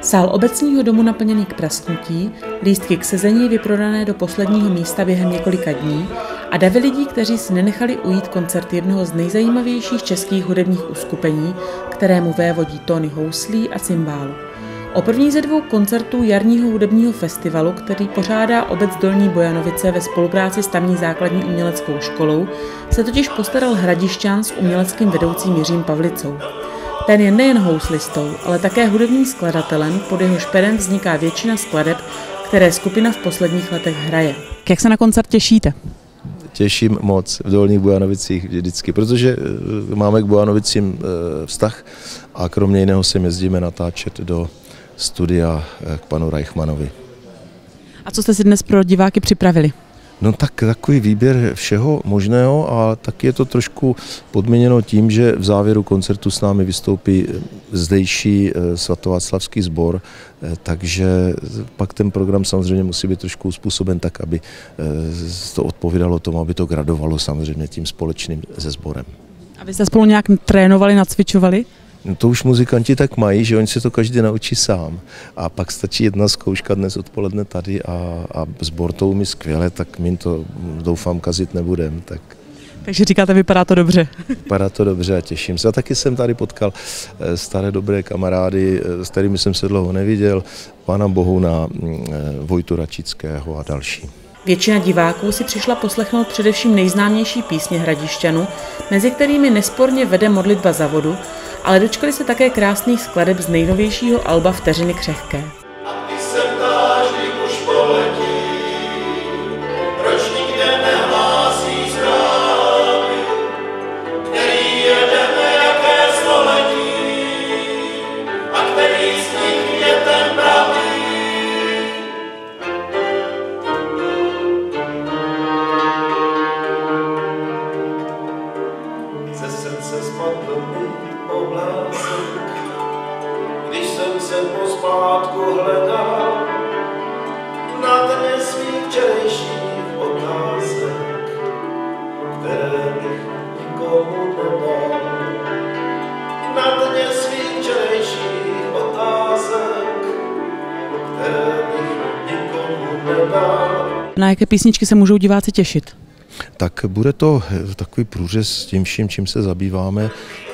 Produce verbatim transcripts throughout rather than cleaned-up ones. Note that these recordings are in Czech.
Sál obecního domu naplněný k prasknutí, lístky k sezení vyprodané do posledního místa během několika dní a davy lidí, kteří si nenechali ujít koncert jednoho z nejzajímavějších českých hudebních uskupení, kterému vévodí tóny houslí a cymbálu. O první ze dvou koncertů jarního hudebního festivalu, který pořádá obec Dolní Bojanovice ve spolupráci s tamní základní uměleckou školou, se totiž postaral Hradišťan s uměleckým vedoucím Jiřím Pavlicou. Ten je nejen houslistou, ale také hudebním skladatelem, pod jehož perem vzniká většina skladeb, které skupina v posledních letech hraje. Jak se na koncert těšíte? Těším moc v Dolních Bojanovicích vždycky, protože máme k Bojanovicím vztah a kromě jiného se jezdíme natáčet do studia k panu Reichmanovi. A co jste si dnes pro diváky připravili? No tak takový výběr všeho možného a taky je to trošku podmíněno tím, že v závěru koncertu s námi vystoupí zdejší svatováclavský sbor, takže pak ten program samozřejmě musí být trošku uspůsoben tak, aby to odpovídalo tomu, aby to gradovalo samozřejmě tím společným se sborem. A vy jste spolu nějak trénovali, nacvičovali? No to už muzikanti tak mají, že oni se to každý naučí sám. A pak stačí jedna zkouška dnes odpoledne tady a, a sbor to umí skvěle, tak my to doufám kazit nebudem. Tak. Takže říkáte, vypadá to dobře. Vypadá to dobře a těším se. A taky jsem tady potkal staré dobré kamarády, s kterými jsem se dlouho neviděl, pana Bohuna, Vojtu Račického a další. Většina diváků si přišla poslechnout především nejznámější písně Hradišťanů, mezi kterými nesporně vede Modlitba za vodu, ale dočkali se také krásných skladeb z nejnovějšího alba Vteřiny křehké. Když jsem se pozpátku hledal na dne svých včerejších otázek, které bych nikomu nedal. Na dně svých včerejších otázek, které bych nikomu nedal. Na jaké písničky se můžou diváci těšit? Tak bude to takový průřez s tím vším, čím se zabýváme.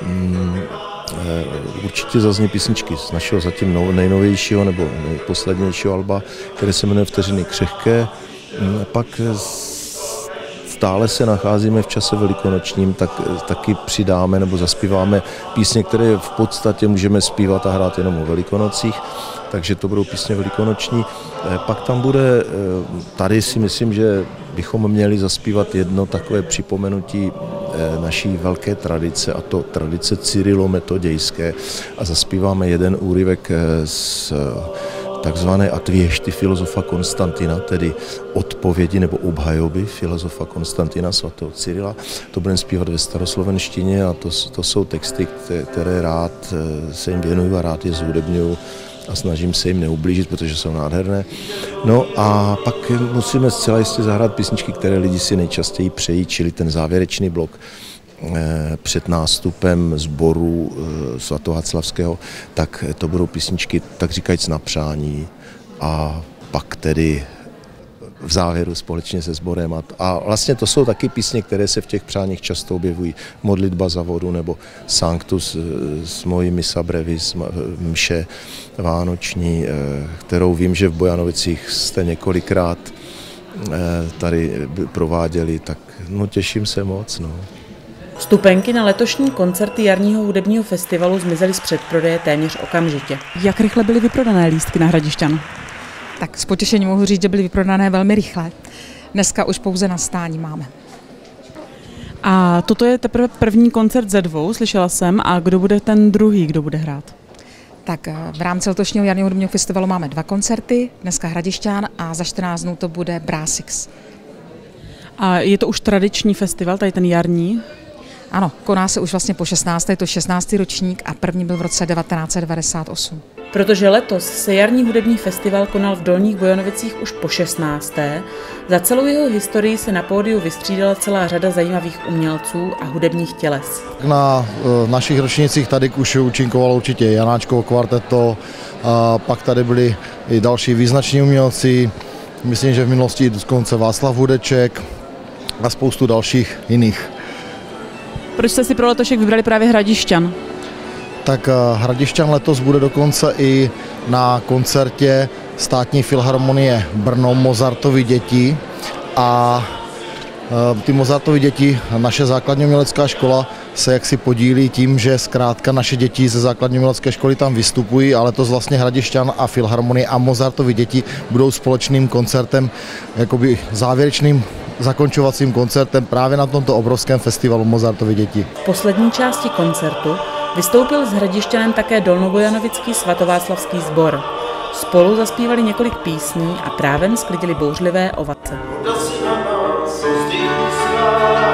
Určitě zazní písničky z našeho zatím nejnovějšího nebo nejposlednějšího alba, které se jmenuje Vteřiny křehké. Pak stále se nacházíme v čase velikonočním, tak taky přidáme nebo zaspíváme písně, které v podstatě můžeme zpívat a hrát jenom o Velikonocích, takže to budou písně velikonoční. Pak tam bude, tady si myslím, že bychom měli zaspívat jedno takové připomenutí naší velké tradice, a to tradice cyrilometodějské, a zaspíváme jeden úryvek z takzvané Atvěšty filozofa Konstantina, tedy odpovědi nebo obhajoby filozofa Konstantina svatého Cyrila. To budeme zpívat ve staroslovenštině a to, to jsou texty, které rád se jim věnuju a rád je zhudebňuju a snažím se jim neublížit, protože jsou nádherné. No a pak musíme zcela jistě zahrát písničky, které lidi si nejčastěji přejí, čili ten závěrečný blok před nástupem sboru svatováclavského, tak to budou písničky, tak říkajíc, na přání a pak tedy v závěru společně se sborem. A, a vlastně to jsou taky písně, které se v těch přáních často objevují. Modlitba za vodu nebo Sanctus s mojí missa brevis, mše vánoční, kterou vím, že v Bojanovicích jste několikrát tady prováděli, tak no, těším se moc. No. Vstupenky na letošní koncerty jarního hudebního festivalu zmizely z předprodeje téměř okamžitě. Jak rychle byly vyprodané lístky na Hradišťan? Tak s potěšením mohu říct, že byly vyprodané velmi rychle. Dneska už pouze na stání máme. A toto je teprve první koncert ze dvou, slyšela jsem. A kdo bude ten druhý, kdo bude hrát? Tak v rámci letošního jarního hudebního festivalu máme dva koncerty, dneska Hradišťan a za čtrnáct dnů to bude Brásix. A je to už tradiční festival, tady ten jarní? Ano, koná se už vlastně po šestnácté, je to šestnáctý ročník a první byl v roce devatenáct set devadesát osm. Protože letos se jarní hudební festival konal v Dolních Bojanovicích už po šestnácté. Za celou jeho historii se na pódiu vystřídala celá řada zajímavých umělců a hudebních těles. Na e, našich ročnicích tady už účinkovalo určitě Janáčkovo kvarteto, a pak tady byli i další význační umělci, myslím, že v minulosti dokonce Václav Hudeček a spoustu dalších jiných. Proč jste si pro letošek vybrali právě Hradišťan? Tak Hradišťan letos bude dokonce i na koncertě Státní filharmonie Brno Mozartovy děti a ty Mozartovy děti, naše základní umělecká škola se jaksi podílí tím, že zkrátka naše děti ze základní umělecké školy tam vystupují, ale letos vlastně Hradišťan a filharmonie a Mozartovy děti budou společným koncertem, jakoby závěrečným zakončovacím koncertem právě na tomto obrovském festivalu Mozartovy děti. V poslední části koncertu vystoupil s Hradišťanem také Dolnobojanovický svatováclavský sbor. Spolu zaspívali několik písní a právem sklidili bouřlivé ovace. Kdo si na nás zdýchá,